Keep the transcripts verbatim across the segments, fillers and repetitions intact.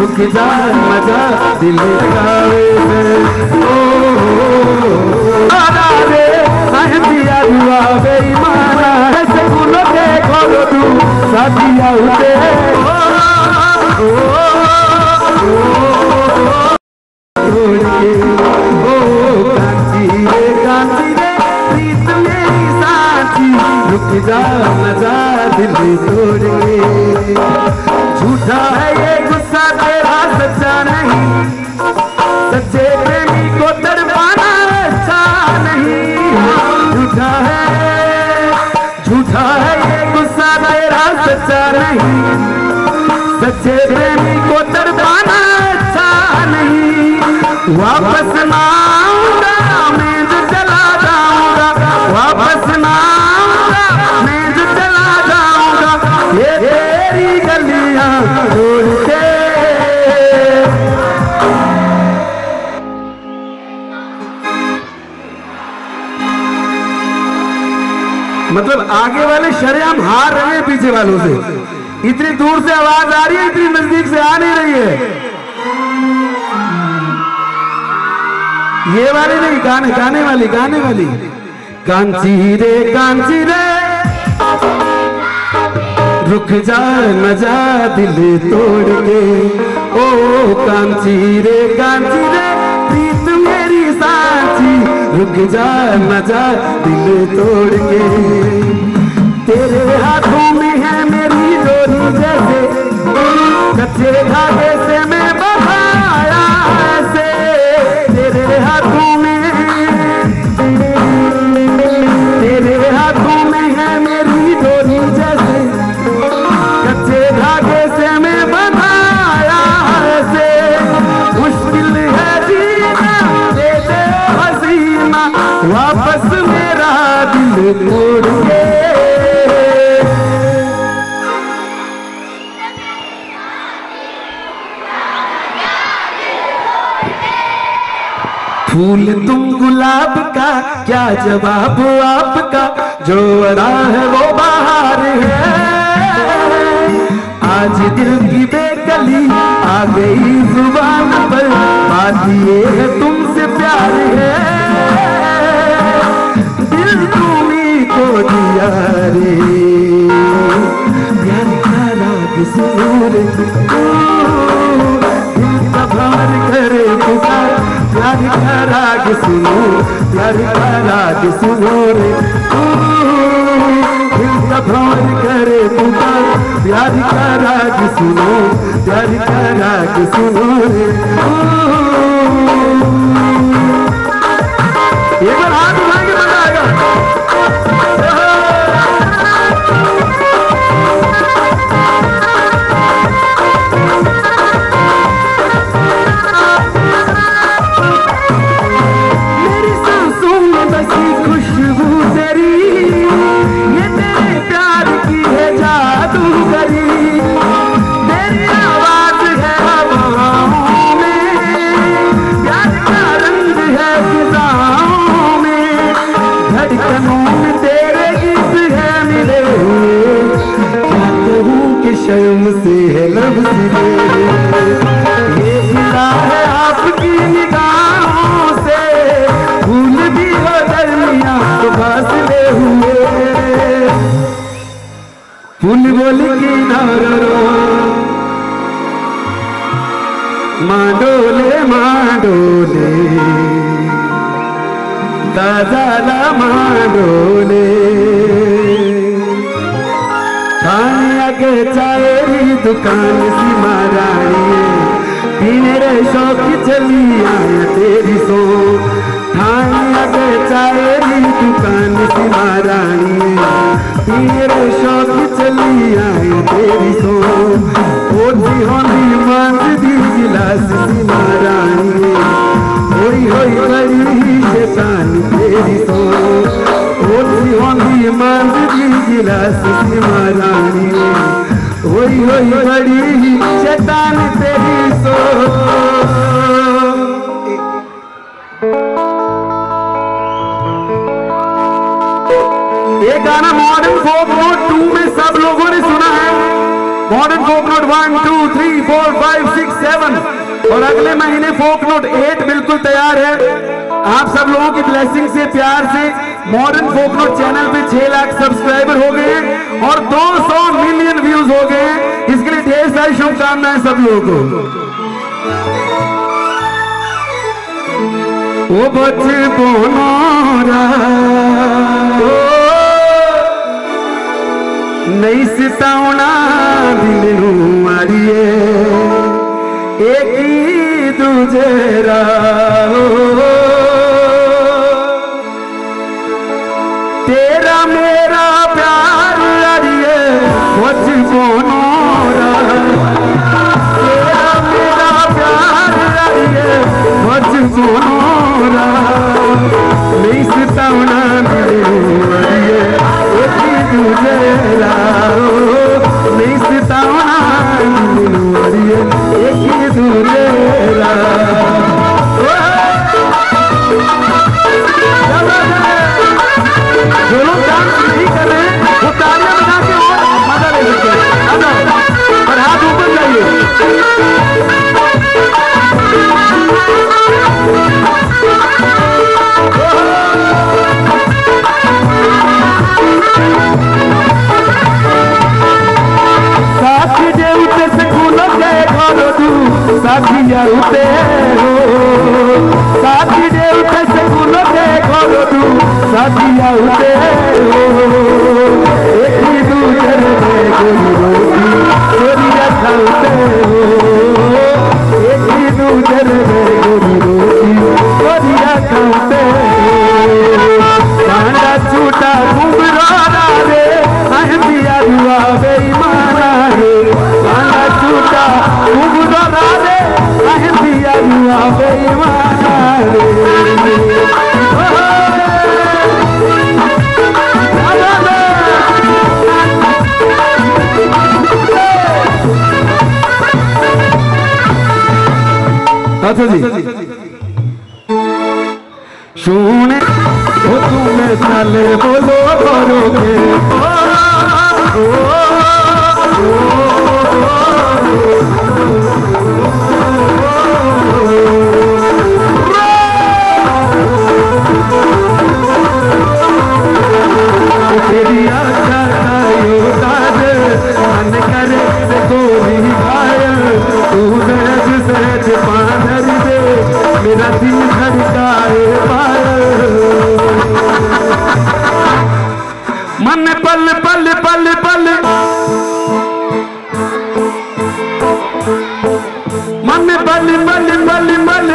रुक जा मजा दिल लगावे ओ आना रे सहदिया दुआ बेईमाना ऐसे गुलों के खोलो तू साथिया उठे ओ छोड़ के ओ कांची रे कांची रे प्रीत मेरी साथी रुक जा मजा दिल तोड़ के झूठा है ये गुस्सा तेरा सच्चा नहीं सच्चे प्रेमी को तड़पाना अच्छा नहीं झूठा है झूठा है ये गुस्सा तेरा सच्चा नहीं सच्चे प्रेमी को तड़पाना अच्छा नहीं वापस ना आऊंगा मैं जो चला जाऊंगा वापस ना आऊंगा मैं जो चला जाऊंगा ये तेरी गलियां छोड़ के मतलब आगे वाले शरेआम हार रहे हैं पीछे वालों से। इतनी दूर से आवाज आ रही है इतनी नजदीक से आ नहीं रही है। ये वाली नहीं गाने गाने वाली गाने वाली कांची रे कांची रे रुक जा न जा दिल तोड़ के ओ कांची रे कांची रे प्रीत मेरी साथी रुक जा न जा दिल तोड़ के तेरे हाथों में है मेरी डोरी जैसे कच्चे धागे से मैं बहाया ऐसे तेरे हाथों में तेरे हाथों में है मेरी डोरी जैसे कच्चे धागे से मैं बंधाया ऐसे मुश्किल है जीना दे दे हसीना वापस मेरा दिल तोड़ के फूल तुम गुलाब का क्या जवाब आपका जो अड़ा है वो बाहर है आज दिल की बेकली आ गई जुबान पर बात ये है तुमसे प्यार है दिल तुम्हीं को दिया रे प्यार का राग सुरूर भंवर करे पुकार प्यार का राग सुनो प्यार का राग सुनो रे दिल का भंवर करे पुकार प्यार का राग सुनो प्यार का राग सुनो रे एक बार हाथ उठाएंगे मजा आएगा। खुशबू तेरी ये तेरे प्यार की है जादूगरी तेरी आवाज है हवाओं में प्यार का रंग है फिजाओं में धड़कनों में तेरे गीत है मिले क्या कहूँ कि शर्म से है लब से ये गिरा है आपकी निगाहों से भूल भी हो दरमिया तो फासले हुए फूल बोल की नारो माडोले माडोले दादाला माडोले खाने के चाय दुकान सी मारानी पीने रे शौक चली आया तेरी सो थाने के चाय दुकान सी मारानी पीने रे शौक चली आया तेरी सो ओजी होनी मांग दी गिलास सी मारानी होई होई बड़ी शैतान तेरी सो ओजी होनी मांग दी गिलास सी मारानी होई होई बड़ी शैतान तेरी सो। ये गाना मॉडर्न फोक टू में सब लोगों ने सुना है। Modern folk note one two three four five six seven और अगले महीने फोक नोट एट बिल्कुल तैयार है। आप सब लोगों की ब्लेसिंग से, प्यार से मॉडर्न फोक नोट चैनल पे छह लाख सब्सक्राइबर हो गए हैं और दो सौ मिलियन व्यूज हो गए हैं। इसके लिए ढेर सारी शुभकामनाएं सब लोगों को। ओ बचपनोरा नहीं सितावना दिल नू मारिए एक ही दूजे रा तेरा मेरा प्यार अड़िए बचपनोरा तेरा मेरा प्यार अड़िए बचपनोरा नहीं सितावना दिल नू मारिए एक ही दूजे रा नहीं सितावना दिल नू मारिए एक ही दूजे रा। जो लोग डांस नहीं कर रहे हैं वो तालियां बजा के और मजा ले सकते हैं। और हाथ ऊपर जाइए। साथी जे उते से खुलो गए घरो तू साथिया उते हो साथी जे उते से खुलो गए घरो तू साथिया उते हो एक ही दूसरे में गोरी रोटी गोरिया खाते हो एक ही दूसरे में गोरी रोटी गोरिया खाते हो कांडा छूटा घुमरा रे अहमिया दुआ बेईमाना रे कांडा छूटा घुमरा रे अहमिया दुआ बेईमाना रे। अच्छा जी सुने वो तुम्हें साले बोलो करोगे तेरी आशा का योदाद मन करे गोरी घायल तू सहज सहज पानर दे मेरा दिल धड़काए पायल मन पल पल पल पल मन पल पल पल पल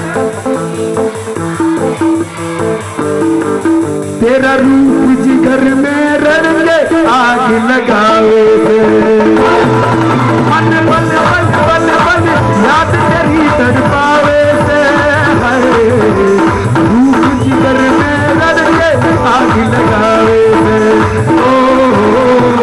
तेरा रूप जिगर में रंगे आग लगावे मन पल पल पल पल याद तेरी तड़पावे से रूप जिगर में रंगे आग लगावे से ओ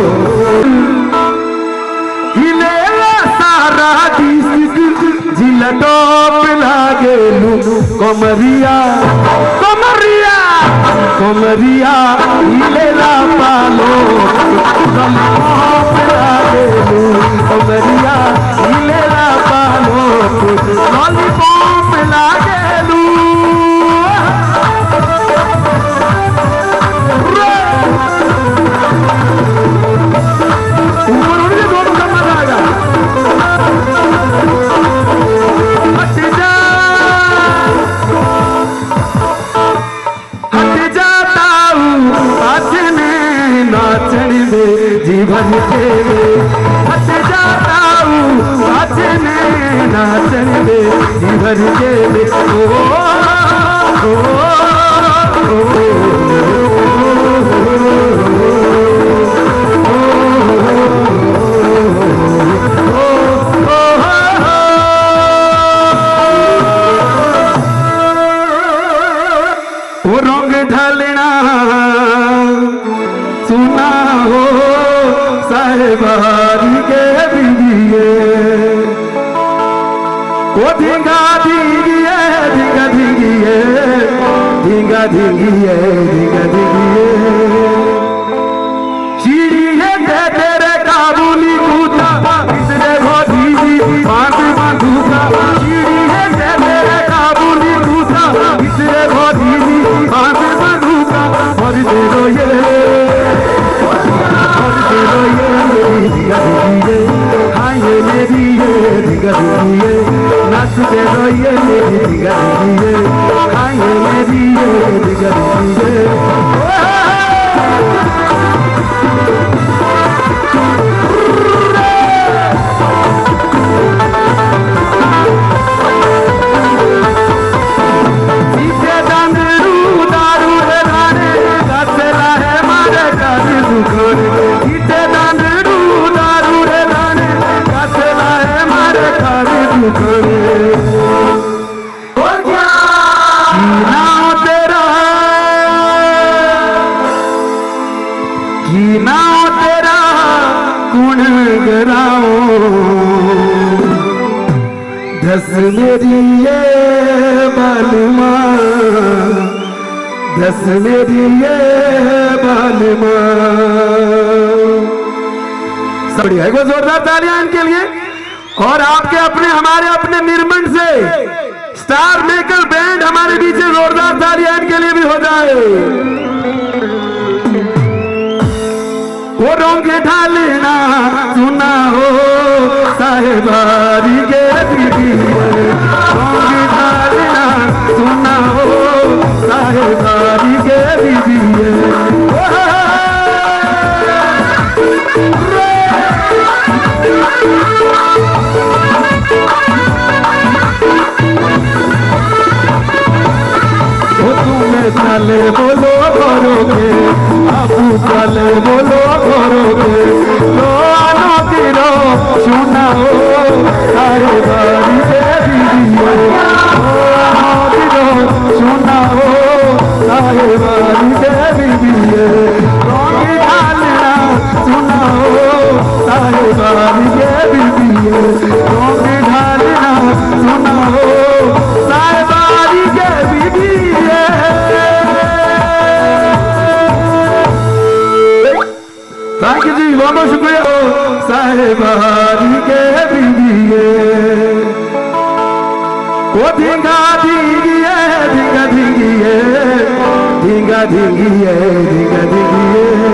हिले सारा जिला टॉप लागे लू कमरिया कमरिया कमरिया हिलेला पालो कमरिया हिलेला पालो लॉलीपॉप लागेलू ऊपर उड़ के दोनों का मजा आएगा। हट जा हट जाता हूँ नाचने नाचन दे जीवन के हट जाता हूँ नाचने नाचन दे जीवन के ओ ओ रंग ढलना सुना हो साहेबारी के बिंदिए ओ धिंगा धिंगिए धिंगा धिंगिए धिंगा धिंगिए धिंगा धिंगिए सीढ़िए दे तेरे काबुली कूदा धिंगा धिंगिए नाचते रोइए मेरी धिंगा धिंगिए खाइए मेरी ये धिंगा धिंगिए दस मेरी ये बालमा दस मेरी ये बालमा बढ़िया है। जोरदार तालियां इनके लिए और आपके अपने हमारे अपने निर्मंड से स्टार मेकर बैंड हमारे बीच जोरदार तालियां इनके लिए भी हो जाए। वो रोंगे ढालना सुना हो साहेबारी के दीदी रोंगे ढालना सुना हो साहेबारी के दीदी चले बोलो करोगे आपू चले बोलो करोगे लो आनो किरो सुना हो सारे बारी से दीदियो आनो किरो सुना हो सारे बारी से दीदियो रोंगी ढालना सुना हो सारे बारी के दीदियो रोंगी ढालना सुना हो सारे बारी के दीदियो। थैंक यू जी, बहुत बहुत शुक्रिया साहेबारी के दीदिए वो धिंगा धिंगिए धिंगा धिंगिए धिंगा धिंगिए धिंगा धिंगिए